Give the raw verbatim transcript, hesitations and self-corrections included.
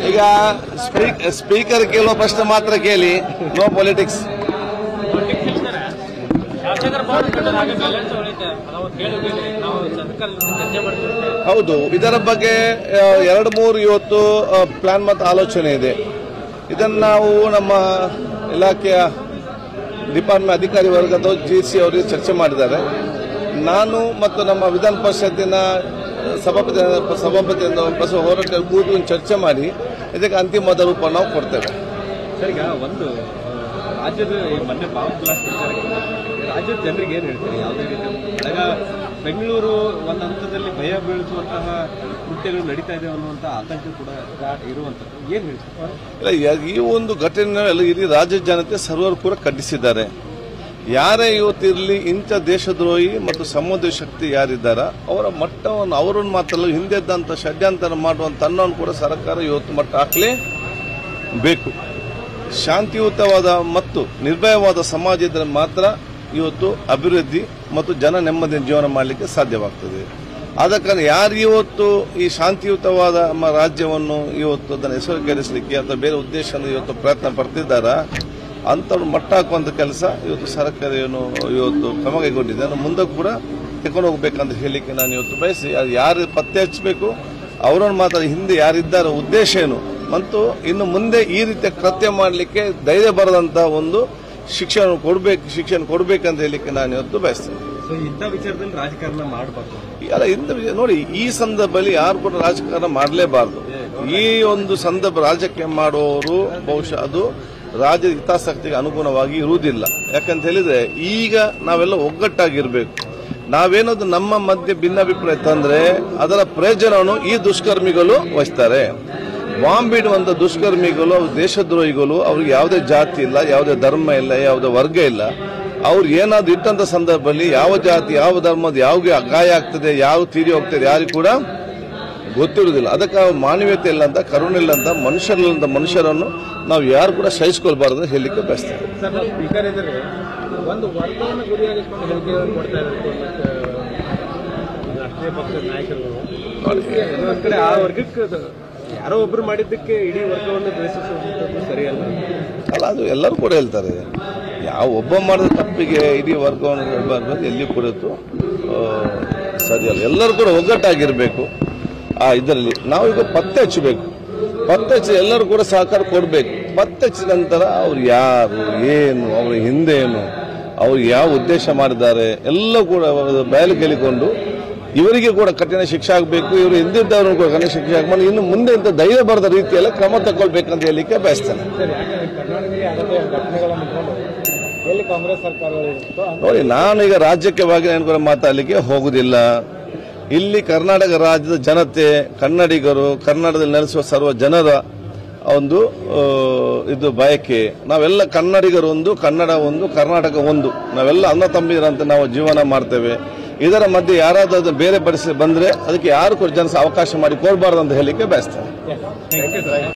ಈಗ ಸ್ಪೀಕರ್ ಕೇಳುವ ಪ್ರಶ್ನೆ ಮಾತ್ರ ಕೇಳಿ, ನೋ ಪೊಲಿಟಿಕ್ಸ್. ಹೌದು, ಇದರ ಬಗ್ಗೆ ಎರಡು ಮೂರು ಇವತ್ತು ಪ್ಲಾನ್ ಮತ್ತು ಆಲೋಚನೆ ಇದೆ. ಇದನ್ನು ನಾವು ನಮ್ಮ ಇಲಾಖೆಯ ಡಿಪಾರ್ಟ್ಮೆಂಟ್ ಅಧಿಕಾರಿ ವರ್ಗದ ಜಿ ಸಿ ಅವರಿಗೆ ಚರ್ಚೆ ಮಾಡಿದ್ದಾರೆ. ನಾನು ಮತ್ತು ನಮ್ಮ ವಿಧಾನ ಪರಿಷತ್ತಿನ ಸಭಾಪತಿ ಸಭಾಪತಿಯಿಂದ ಬಸವ ಹೋರಾಟ ಕೂತು ಚರ್ಚೆ ಮಾಡಿ ಇದಕ್ಕೆ ಅಂತಿಮವಾದ ರೂಪ ನಾವು ಕೊಡ್ತೇವೆ. ಸರ್, ಈಗ ಒಂದು ರಾಜ್ಯದ ಮೊನ್ನೆ ಪಾವರ್ ಬ್ಲಾಸ್ಟ್ ರಾಜ್ಯದ ಜನರಿಗೆ ಏನು ಹೇಳ್ತೀರಿ? ಯಾವುದೇ ರೀತಿ ಈಗ ಬೆಂಗಳೂರು ಒಂದು ಹಂತದಲ್ಲಿ ಭಯ ಬೀಳಿಸುವಂತಹ ಕೃತ್ಯಗಳು ನಡೀತಾ ಇದೆ ಅನ್ನುವಂಥ ಆತಂಕ ಕೂಡ ಇರುವಂಥದ್ದು, ಏನು ಹೇಳ್ತಾರೆ? ಇಲ್ಲ, ಈ ಒಂದು ಘಟನೆ ಇಡೀ ರಾಜ್ಯ ಜನತೆ ಸರ್ವರು ಕೂಡ ಖಂಡಿಸಿದ್ದಾರೆ. ಯಾರೇ ಇವತ್ತಿರಲಿ ಇಂಥ ದೇಶದ್ರೋಹಿ ಮತ್ತು ಸಮುದ್ರ ಶಕ್ತಿ ಯಾರಿದ್ದಾರ ಅವರ ಮಟ್ಟವನ್ನು ಅವರನ್ನು ಮಾತ್ರಲ್ಲ, ಹಿಂದೆದ್ದಂಥ ಷಡ್ಯಂತರ ಮಾಡುವಂಥ ಅನ್ನೋನು ಕೂಡ ಸರ್ಕಾರ ಇವತ್ತು ಮಟ್ಟ ಹಾಕಲೇ ಬೇಕು. ಶಾಂತಿಯುತವಾದ ಮತ್ತು ನಿರ್ಭಯವಾದ ಸಮಾಜ ಇದ್ದರೆ ಮಾತ್ರ ಇವತ್ತು ಅಭಿವೃದ್ಧಿ ಮತ್ತು ಜನ ನೆಮ್ಮದಿಯ ಜೀವನ ಮಾಡಲಿಕ್ಕೆ ಸಾಧ್ಯವಾಗ್ತದೆ. ಆದ ಕಾರಣ ಯಾರು ಇವತ್ತು ಈ ಶಾಂತಿಯುತವಾದ ನಮ್ಮ ರಾಜ್ಯವನ್ನು ಇವತ್ತು ಅದನ್ನು ಹೆಸರುಗೇರಿಸಲಿಕ್ಕೆ ಅಥವಾ ಬೇರೆ ಉದ್ದೇಶ ಇವತ್ತು ಪ್ರಯತ್ನ ಪಡ್ತಿದ್ದಾರ ಅಂಥವ್ರು ಮಟ್ಟ ಹಾಕುವಂಥ ಕೆಲಸ ಇವತ್ತು ಸರ್ಕಾರ ಏನು ಇವತ್ತು ಕ್ರಮ ಕೈಗೊಂಡಿದೆ, ಅದನ್ನು ಮುಂದೆ ಕೂಡ ತಗೊಂಡು ಹೋಗ್ಬೇಕಂತ ಹೇಳಲಿಕ್ಕೆ ನಾನು ಇವತ್ತು ಬಯಸಿ, ಅದು ಯಾರು ಪತ್ತೆ ಹಚ್ಚಬೇಕು ಅವರನ್ನು ಮಾತ್ರ ಹಿಂದೆ ಯಾರಿದ್ದಾರೋ ಉದ್ದೇಶ ಏನು ಮತ್ತು ಇನ್ನು ಮುಂದೆ ಈ ರೀತಿಯ ಕೃತ್ಯ ಮಾಡಲಿಕ್ಕೆ ಧೈರ್ಯ ಬರದಂತ ಒಂದು ಶಿಕ್ಷಣ ಕೊಡಬೇಕು ಶಿಕ್ಷಣ ಕೊಡಬೇಕಂತ ಹೇಳಲಿಕ್ಕೆ ನಾನು ಇವತ್ತು ಬಯಸ್ತೇನೆ. ಇಂಥ ವಿಚಾರದಲ್ಲಿ ರಾಜಕಾರಣ ಮಾಡಬಾರ್ದು. ಅಲ್ಲ, ಇಂಥ ನೋಡಿ, ಈ ಸಂದರ್ಭದಲ್ಲಿ ಯಾರು ಕೂಡ ರಾಜಕಾರಣ ಮಾಡಲೇಬಾರದು. ಈ ಒಂದು ಸಂದರ್ಭ ರಾಜಕೀಯ ಮಾಡುವವರು ಬಹುಶಃ ಅದು ರಾಜ್ಯದ ಹಿತಾಸಕ್ತಿಗೆ ಅನುಗುಣವಾಗಿ ಇರುವುದಿಲ್ಲ. ಯಾಕಂತ ಹೇಳಿದ್ರೆ ಈಗ ನಾವೆಲ್ಲ ಒಗ್ಗಟ್ಟಾಗಿರ್ಬೇಕು. ನಾವೇನದು ನಮ್ಮ ಮಧ್ಯೆ ಭಿನ್ನಾಭಿಪ್ರಾಯ ತಂದ್ರೆ ಅದರ ಪ್ರಯೋಜನವನ್ನು ಈ ದುಷ್ಕರ್ಮಿಗಳು ವಹಿಸ್ತಾರೆ. ಬಾಂಬ್ ಬಿಡುವಂತ ದುಷ್ಕರ್ಮಿಗಳು, ದೇಶದ್ರೋಹಿಗಳು, ಅವ್ರಿಗೆ ಯಾವುದೇ ಜಾತಿ ಇಲ್ಲ, ಯಾವುದೇ ಧರ್ಮ ಇಲ್ಲ, ಯಾವುದೇ ವರ್ಗ ಇಲ್ಲ. ಅವ್ರು ಏನಾದ್ರು ಇಟ್ಟಂತ ಸಂದರ್ಭದಲ್ಲಿ ಯಾವ ಜಾತಿ ಯಾವ ಧರ್ಮದ ಯಾವ ಗಾಯ ಆಗ್ತದೆ, ಯಾವ ತೀರಿ ಹೋಗ್ತದೆ ಯಾರಿಗೂ ಕೂಡ ಗೊತ್ತಿರುವುದಿಲ್ಲ. ಅದಕ್ಕೆ ಮಾನವೀಯತೆ ಇಲ್ಲ ಅಂತ, ಕರುಣೆ ಇಲ್ಲ ಅಂತ, ಮನುಷ್ಯರಿಲ್ಲಂತ ಮನುಷ್ಯರನ್ನು ನಾವು ಯಾರು ಕೂಡ ಸಹಿಸಿಕೊಳ್ಬಾರ್ದು ಅಂತ ಹೇಳಲಿಕ್ಕೆ ಬಯಸ್ತೇವೆ. ಒಂದು ವರ್ಗವನ್ನು ಗುರಿಯಾಗಿಸಿಕೊಂಡು ಹೇಳಿಕೆಗಳನ್ನು ಕೊಡ್ತಾ ಇದ್ದಾರೆ ರಾಷ್ಟ್ರೀಯ ಪಕ್ಷದ ನಾಯಕರು. ಆ ವರ್ಗಕ್ಕೆ ಯಾರೋ ಒಬ್ರು ಮಾಡಿದ್ದಕ್ಕೆ ಇಡೀ ವರ್ಗವನ್ನು ದ್ವೇಷಿಸುವುದು ಸರಿಯಲ್ಲ ಅಲ್ಲ, ಅದು ಎಲ್ಲರೂ ಕೂಡ ಹೇಳ್ತಾರೆ. ಯಾವ ಒಬ್ಬ ಮಾಡಿದ ತಪ್ಪಿಗೆ ಇಡೀ ವರ್ಗವನ್ನು ಎಲ್ಲಿ ಕೊಡುತ್ತೋ ಸರಿಯಲ್ಲ. ಎಲ್ಲರೂ ಕೂಡ ಒಗ್ಗಟ್ಟಾಗಿರ್ಬೇಕು. ಆ ಇದರಲ್ಲಿ ನಾವೀಗ ಪತ್ತೆ ಹಚ್ಚಬೇಕು. ಪತ್ತೆ ಹಚ್ಚಿ ಎಲ್ಲರೂ ಕೂಡ ಸಹಕಾರ ಕೊಡಬೇಕು. ಪತ್ತೆ ಹಚ್ಚಿದ ನಂತರ ಅವ್ರು ಯಾರು, ಏನು, ಅವ್ರ ಹಿಂದೆ ಏನು, ಅವ್ರು ಯಾವ ಉದ್ದೇಶ ಮಾಡಿದ್ದಾರೆ ಎಲ್ಲ ಕೂಡ ಬಯಲು ಕೇಳಿಕೊಂಡು ಇವರಿಗೆ ಕೂಡ ಕಠಿಣ ಶಿಕ್ಷೆ ಆಗಬೇಕು. ಇವರು ಹಿಂದಿದ್ದವ್ರನ್ನು ಕೂಡ ಕಠಿಣ ಶಿಕ್ಷೆ ಆಗಬೇಕು. ಇನ್ನು ಮುಂದೆ ಇಂಥ ಧೈರ್ಯ ಬರದ ರೀತಿಯಲ್ಲ ಕ್ರಮ ತಗೊಳ್ಬೇಕಂತ ಹೇಳಲಿಕ್ಕೆ ಬಯಸ್ತೇನೆ. ನೋಡಿ, ನಾನು ಈಗ ರಾಜ್ಯಕ್ಕೆ ಬಗ್ಗೆ ನಾನು ಕೂಡ ಮಾತಾಡಲಿಕ್ಕೆ ಹೋಗುದಿಲ್ಲ. ಇಲ್ಲಿ ಕರ್ನಾಟಕ ರಾಜ್ಯದ ಜನತೆ, ಕನ್ನಡಿಗರು, ಕನ್ನಡದಲ್ಲಿ ನೆಲೆಸುವ ಸರ್ವ ಜನರ ಒಂದು ಇದು ಬಯಕೆ. ನಾವೆಲ್ಲ ಕನ್ನಡಿಗರು ಒಂದು, ಕನ್ನಡ ಒಂದು, ಕರ್ನಾಟಕ ಒಂದು, ನಾವೆಲ್ಲ ಅಣ್ಣ ತಮ್ಮಂದಿರಂತೆ ನಾವು ಜೀವನ ಮಾಡ್ತೇವೆ. ಇದರ ಮಧ್ಯೆ ಯಾರಾದ್ರೂ ಬೇರೆ ಪಡಿಸಿ ಬಂದ್ರೆ ಅದಕ್ಕೆ ಯಾರು ಕೂಡ ಜನ ಅವಕಾಶ ಮಾಡಿ ಕೊಡಬಾರ್ದು ಅಂತ ಹೇಳಲಿಕ್ಕೆ ಬಯಸ್ತೇನೆ.